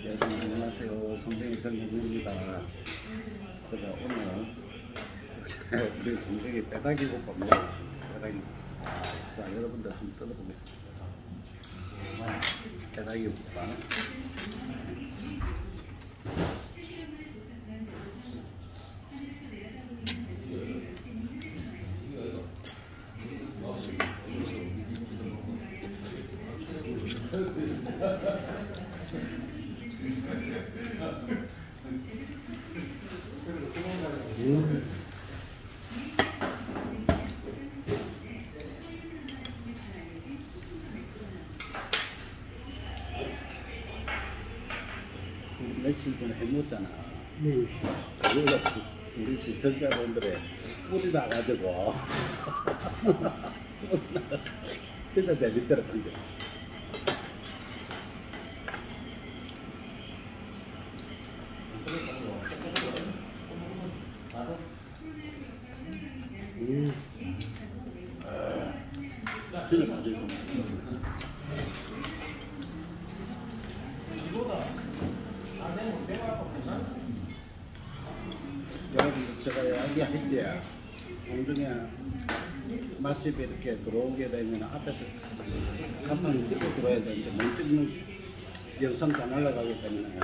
네, 안녕하세요. 성경의 정경입니다. 제가 오늘 우리 성경의 빼다기 국밥 먹어보겠습니다. 빼다기. 자, 여러분들 한번 뜯어보겠습니다. 빼다기 국밥. 며칠 전에 해먹었잖아. 그거 우리 시청자분들의 뿔이 나가지고 진짜 재밌더라. 근데 진짜 맛있어. 여러분, 제가 이야기했지. 공중에 맛집에 이렇게 들어오게 되면 앞에서 간판을 찍고 들어야 되는데 못 찍는 영상 다 날아가기 때문에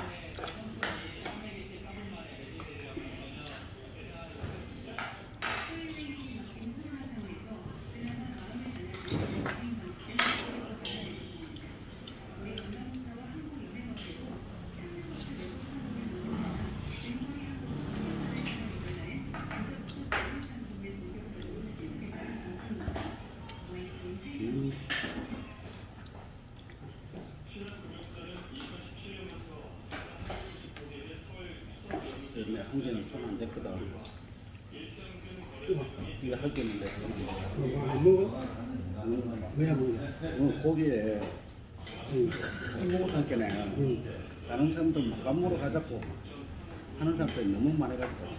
한 개는 손 안 댔거든. 이거 할 개는 됐어. 안 먹어? 왜 안 먹냐? 고기에 먹을 게네. 다른 사람들 못 감으로 가자고 하는 사람들이 너무 많아가지고.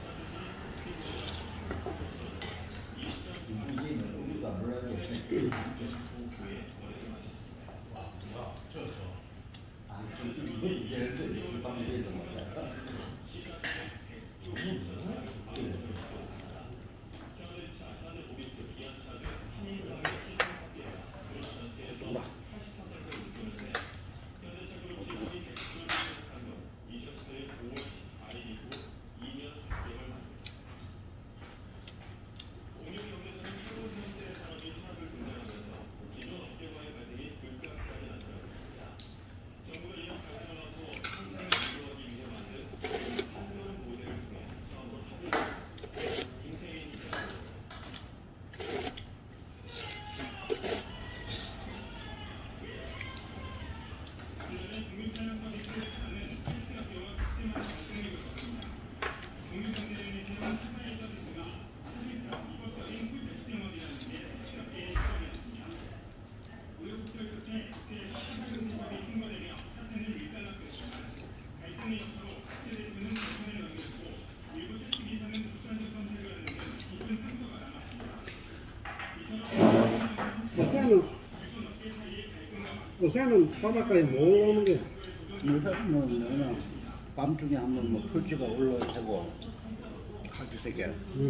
요새는 바닷가에 뭐 오는 게? 요새는 밤중에 한번 뭐 풀쥐가 올라오고 하기 되게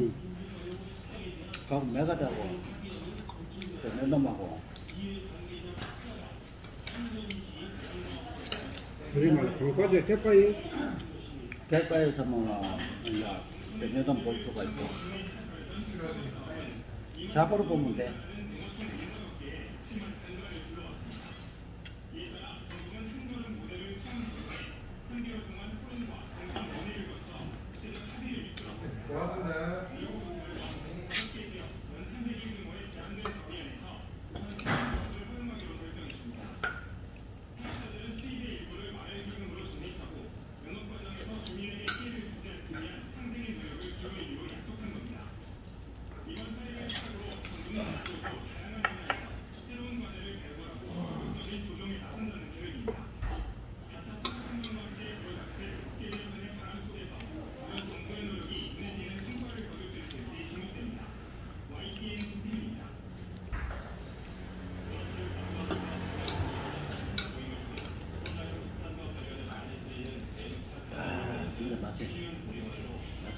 가고 매가자고 내놈하고 우리 말 강바지에 갯바위 갯바위에서 뭐 내놈 볼 수가 있고 잡으러 보면 돼.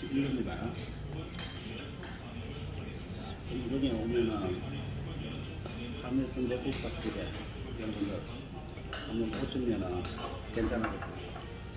1년이나 중동에 오면은 한일 순대국밥집에 이런 분들 한번 오시면은 괜찮아요.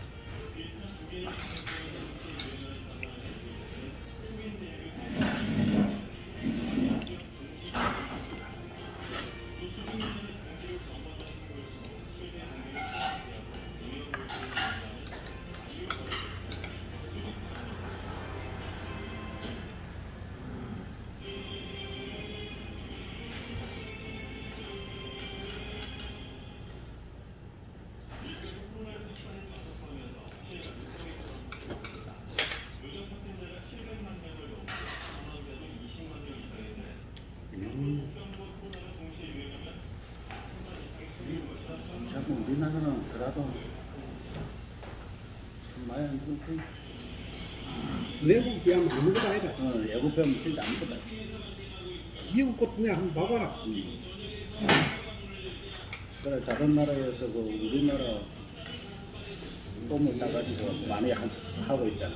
자꾸 우리나라는 그래도 많이 안 좋고 외국 비하면 아무것도 아니다. 외국 배우면 진짜 아무것도 없어. 미국 것도 한번 봐봐라. 그래 다른 나라에서 그 우리나라 똥을 따가지고 많이 하고 있잖아.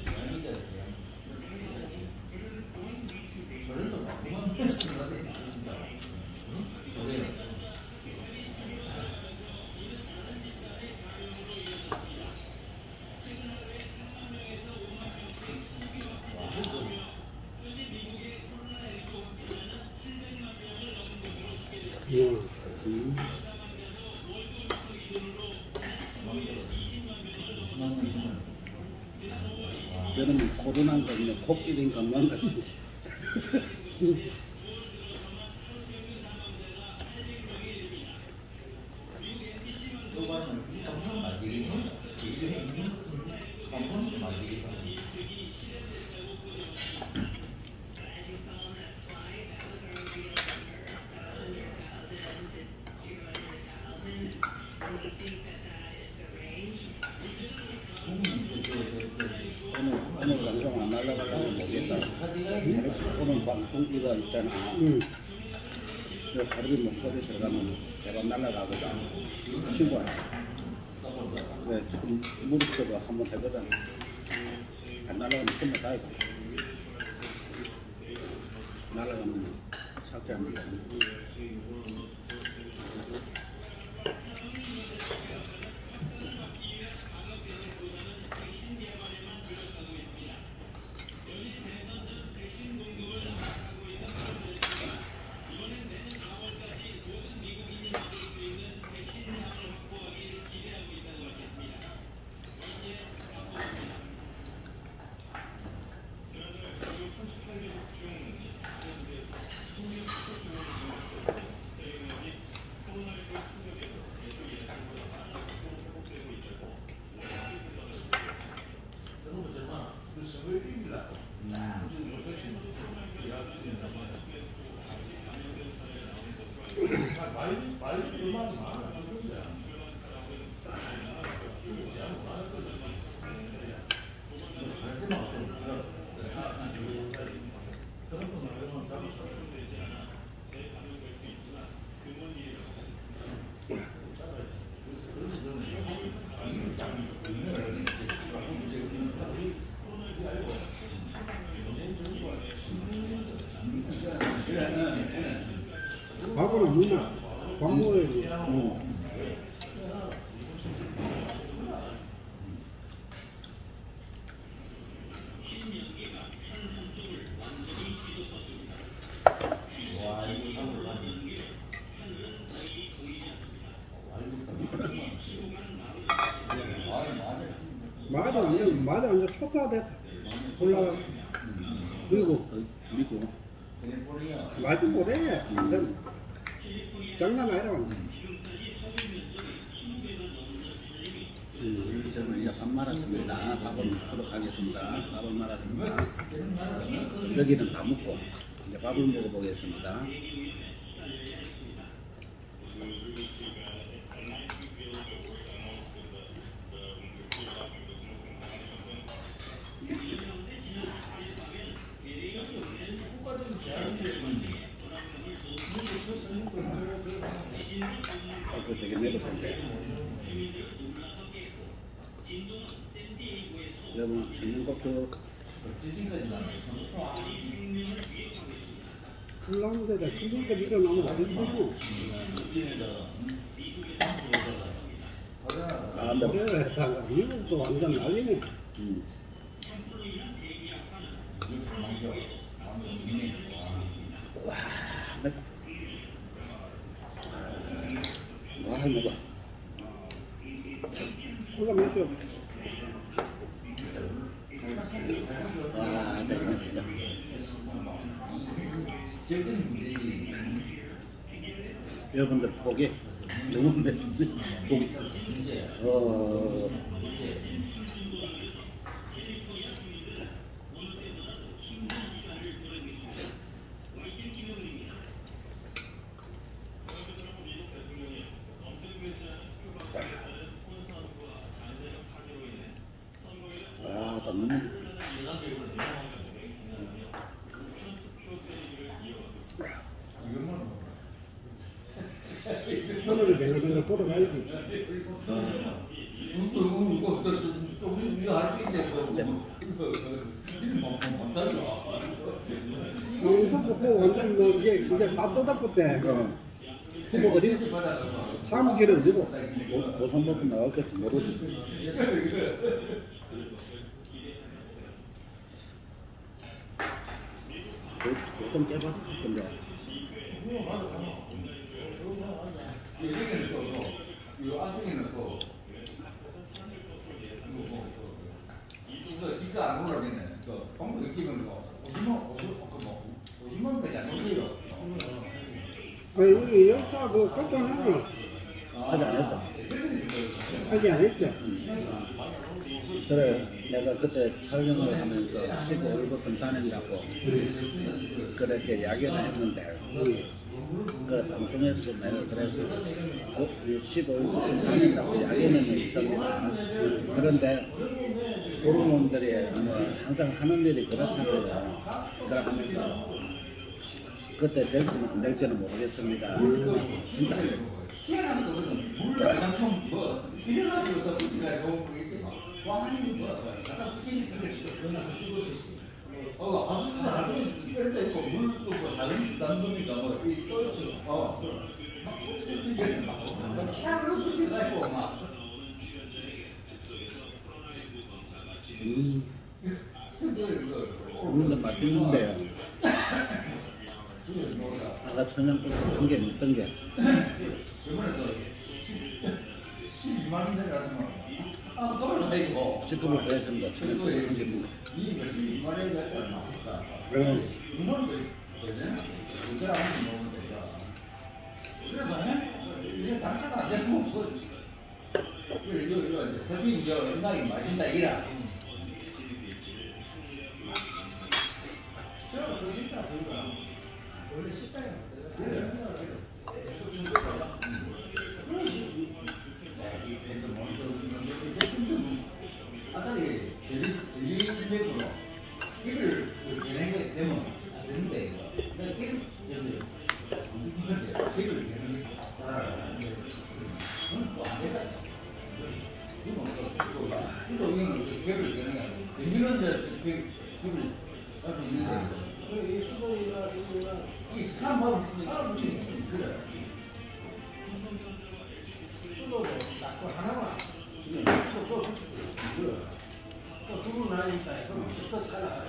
저는 코로나가 그냥 코끼리인 것만 같이. 오늘 방송 안 날라가려면 모르겠다. 오늘 방송기가 있잖아. 저 가르비 목소리 들어가면 대박 날라가거든. 친구야. 왜 무릎도 한번 해보자. 안 날라가면 끝나 다이고. 날라가면 삭제합니다. 밥은 누나 밥 먹어야지. 맞아 이제 초토화됐다. 올라가. 그리고 말도 못해. 장난 아니라. 저는 이제 밥 말았습니다. 밥은 하도록 하겠습니다. 밥을 말았습니다. 여기는 다 먹고 이제 밥을 먹어보겠습니다. 이거 되게 매력인데. 여러분 청양고추 불 나는 데다 지금까지 일어나면 안 되고. 아, 뭐. 그래, 미국도 완전 난리네. 와, 맵다. 와, 먹어. 콜라 몇이요? 와, 맵다. 여러분들 보기 너무 맵는데 보기. 와, 너무. 하늘을 뱅글뱅글 걸어가야지. 여기서 붙고 완전 뭐 이제 다 뜯었대. 뭐 어디 사무실은 어디고? 보상받고 나왔겠지 모르지. 좀 깨봤을 건데. 이거 진짜 안 올라가겠네. 방금 느끼는 거 50만까지 안 올려요. 아니 여기가 그 걱정하니 아직 안 했어. 아직 안 했지. 그래, 내가 그때 촬영을 하면서 15일부터 다닌다고 그렇게 이야기를 했는데, 그래, 방송에서 내가 그래서 15일부터 다닌다고 이야기는 있었습니다. 그런데 호르몬들이 뭐 항상 하는 일이 그렇잖아요. 그러면서 그때 될지는 안 될지는 모르겠습니다. 진짜 안 돼요. 먹는 맛있는데요. 아까 천연고추 한개 먹던 게 19불 그랬습니다. 천연고추 한개 먹는 그러면 설빙이 연락이 맞은다 이라. 원래 식당에 아까리 제주백으로 길을 진행하게 되면 안 되는데 길을 길을 또안 되다. 또 우리는 길을 진행해. 재미는 길을 할수 있는데. 이 수동이나 이 사람 붙이는 그래. 수도도 딱그 하나만 또 두분 하니까 그럼 또 살아.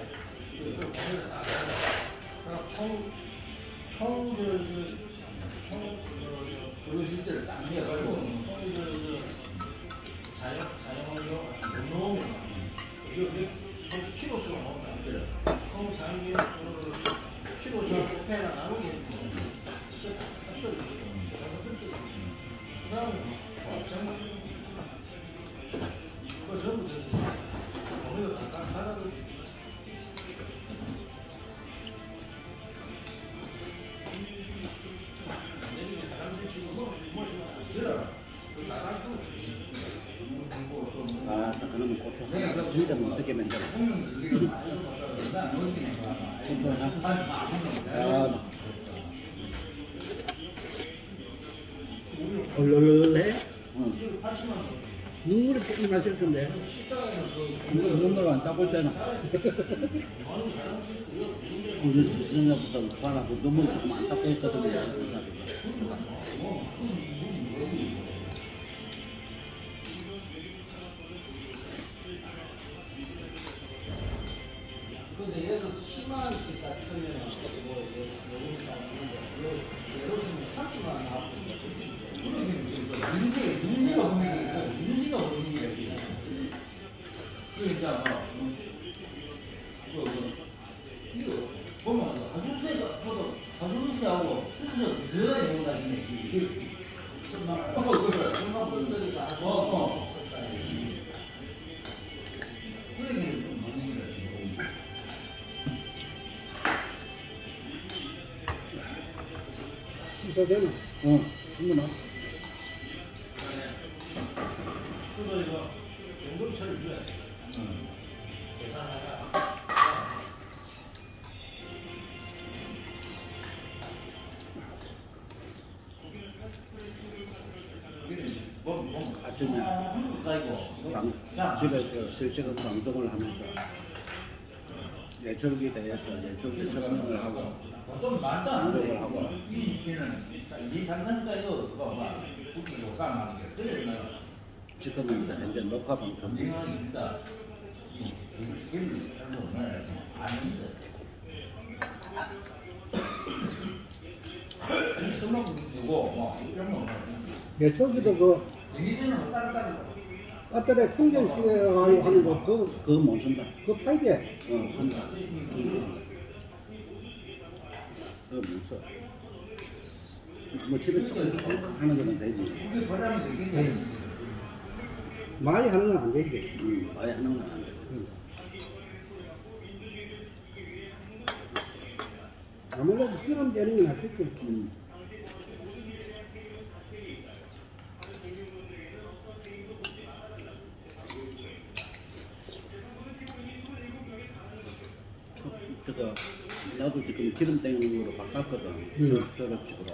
총 그러실 때를 딱 해가지고 사용하려 운동 키로 수가 없다. 총 사용이 키로 수가 페가 나누게 그다음에 그 전부 우리가 잠깐 하나도 아, 딱 그러면 고추 하나 진짜 못 듣게 만들어. 고추 하나. 얼얼얼해? 응. 눈물을 조금 마실 건데. 눈물 안 닦을 때는 우리 수준에부터 관하고 눈물 조금 안 닦고 했거든요. 근데 예를 들어서 10만 원씩 딱 쓰면 뭐 요금이 따는데 예를 들면 30만 원 나왔고 문제가 문제가 그러니까 이거 보면 가수세하고 수수료 들어가야 되는 거다 이게 취소되나? 충분하. 그래서 연금처를 줘야 돼. 아침에 집에서 실시간 방송을 하면서 예절기에 대해서 예절기 설명을 하고 좀 말도 안 돼. 노력을 하고 이 상상까지도 그거 막 웃기고 싸움하는 게 그래서 지금은 이제 현재 녹화 방송 내가 진짜 이 게임을 별로 아는데 설명 되고 뭐 이런 거 예초기도 그 대기선으로 따로 배터리 충전 시켜가지고 하는 거 그거 못 쓴다. 그거 팔게. 한다. 그거 못 써. 뭐 집에 조금 하는 거는 되지. 그게 보람이 되겠네. 많이 하는 건 안 되지. 아예 하는 건 안 돼. 아무래도 기름 되는 게 낫겠지. 그래서 나도 지금 기름 땡으로 바꿨거든. 졸업식으로.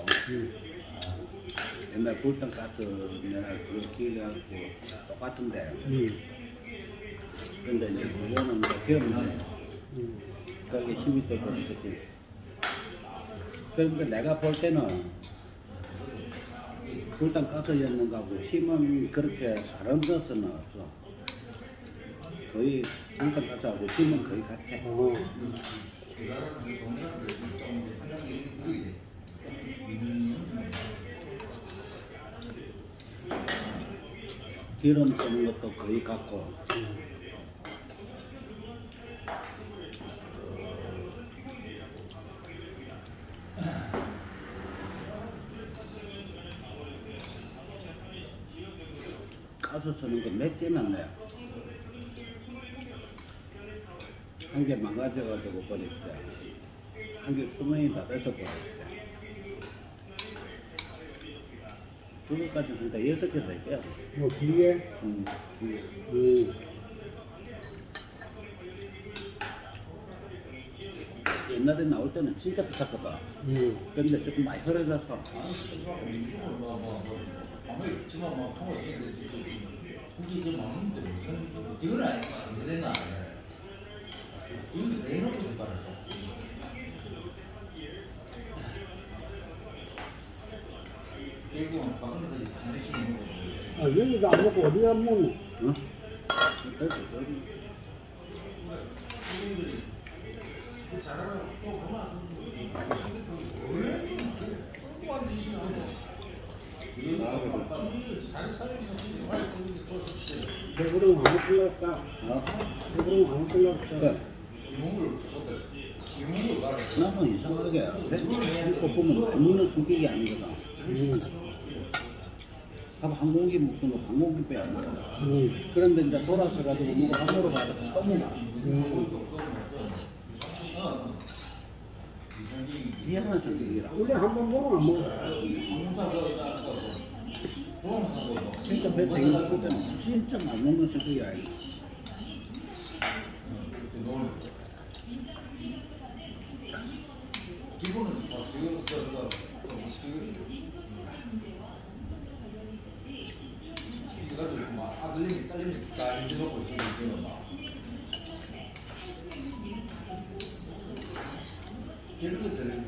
옛날 불탄 가스 내가 그렇게 해갖고 똑같은데. 근데 이제 그거는 이제 기름을 그게 힘이 또 그렇겠지. 그러니까 내가 볼 때는 불탄 가스였는 거하고 힘은 그렇게 다른 것은 없어. 거의 불탄 가스하고 힘은 거의 같아. 기름 쓰는 것도 거의 같고. 가스 쓰는 거 몇 개나 내. 한 개 망가져가지고 버릴 때, 한 개 수명이 다 돼서 버릴 때. 그거까지 그러니까 6개 될게요. 뭐 뒤에 옛날에 나올 때는 진짜 비쌌거든. 근데 조금 많이 흐려져서. 지금 뭐 통화 있는데 굳이 좀 많은데 무슨 이건 아니까 안 되나? 이거 왜 이렇게 말했어? 결국은 방금까지 잘하시는 거. 아, 여기도 안 먹고 어디 안 먹노? 응? 배부르면 아무 생각 없다. 배부르면 아무 생각 없어. 나는 이상하게 한국 보면 안 먹는 성격이 아니거든. 밥 한 공기 먹고 한 공기 빼야 안 먹어. 그런데 이제 돌아서 가지고 누가 한으로 가서 또 먹어. 미안한 성격이라. 원래 한 번 먹으면 안 먹어. 진짜 배 되게 먹거든. 진짜 안 먹는 성격이 아니야. 기본은 그래가지고 막 아들 딸림이 딱 이제 놓고 있으면 막. 이런 것들은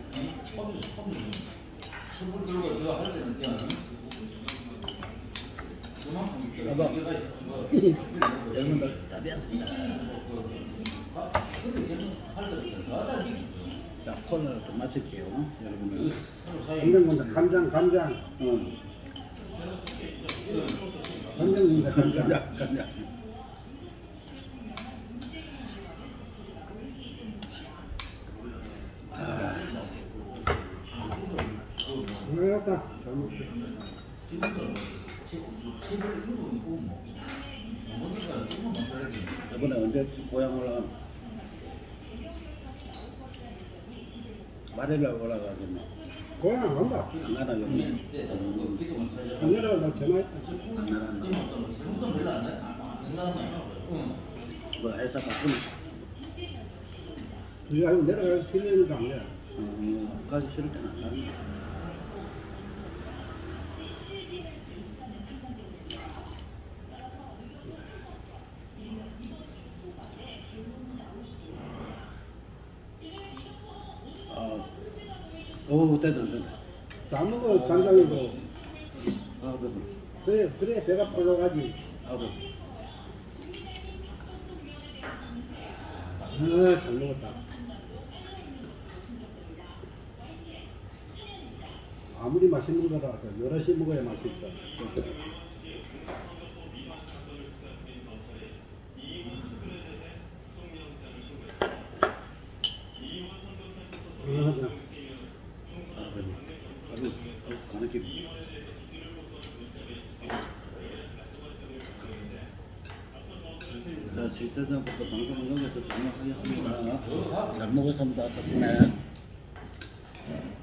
손을 들고 그거 할 때는 그냥 그만큼 봐봐. 뭐 여러분들 답이 왔습니다. 근데 걔는 할 때, 자, 콜라를 좀 마실게요. 여러분들. 간장 건다. 간장. 간장. 간장. 간장. 고맙다. 잘 먹게. 이번에 언제 고향 올라가? 말해라 올라가겠네. 고향 안 간다. 안 가나 여기. 작년에 나 전화했다. 안 나간다. 뭐 회사 바꾸네. 그게 아니고 내려가서 실내는도 안 돼. 가기 싫을 때는 안 가는 거야. 오, 됐다. 다 먹어 간장이고. 아, 됐다. 그래 배가 불러가지. 아, 됐다. 잘 먹었다. 아무리 맛있는 거라도 여럿이 먹어야 맛있어. 아, 됐다. 아주 가느낌. 자, 시청자부터 방송을 여기서 종료하겠습니다. 잘 먹었습니다. 덕분에.